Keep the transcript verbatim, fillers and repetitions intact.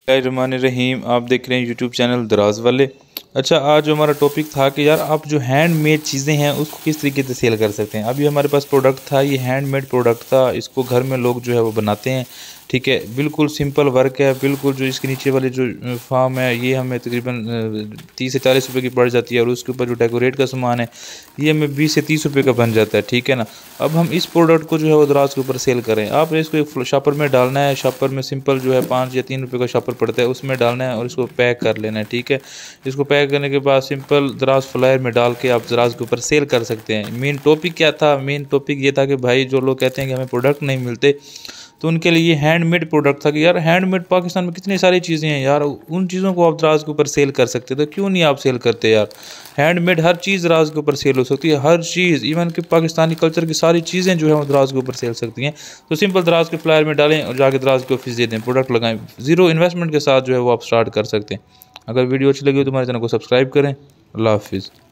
रहीम, आप देख रहे हैं यूट्यूब चैनल दराज वाले। अच्छा, आज जो हमारा टॉपिक था कि यार आप जो हैंडमेड चीज़ें हैं उसको किस तरीके से सेल कर सकते हैं। अभी हमारे पास प्रोडक्ट था, ये हैंडमेड प्रोडक्ट था, इसको घर में लोग जो है वो बनाते हैं। ठीक है, बिल्कुल सिंपल वर्क है। बिल्कुल जो इसके नीचे वाली जो फार्म है ये हमें तकरीबन तीस से चालीस रुपए की पड़ जाती है, और उसके ऊपर जो डेकोरेट का सामान है ये हमें बीस से तीस रुपए का बन जाता है। ठीक है ना। अब हम इस प्रोडक्ट को जो है वो दराज के ऊपर सेल करें। आप इसको एक शॉपर में डालना है। शॉपर में सिंपल जो है पाँच या तीन रुपये का शॉपर पड़ता है, उसमें डालना है और इसको पैक कर लेना है। ठीक है, इसको पैक करने के बाद सिंपल दराज फ्लायर में डाल के आप दराज के ऊपर सेल कर सकते हैं। मेन टॉपिक क्या था? मेन टॉपिक ये था कि भाई जो लोग कहते हैं कि हमें प्रोडक्ट नहीं मिलते, तो उनके लिए हैंडमेड प्रोडक्ट था कि यार हैंडमेड पाकिस्तान में कितनी सारी चीज़ें हैं यार, उन चीज़ों को आप दराज के ऊपर सेल कर सकते, तो क्यों नहीं आप सेल करते यार। हैंडमेड हर चीज़ दराज के ऊपर सेल हो सकती है, हर चीज़, इवन कि पाकिस्तानी कल्चर की सारी चीज़ें जो है वो दराज के ऊपर सेल सकती हैं। तो सिंपल दराज के फ्लायर में डालें और जाके दराज के ऑफिस दे दें, प्रोडक्ट लगाएं, ज़ीरो इन्वेस्टमेंट के साथ जो है वो आप स्टार्ट कर सकते हैं। अगर वीडियो अच्छी लगी हो तो हमारे चैनल को सब्सक्राइब करें। अल्लाह हाफिज़।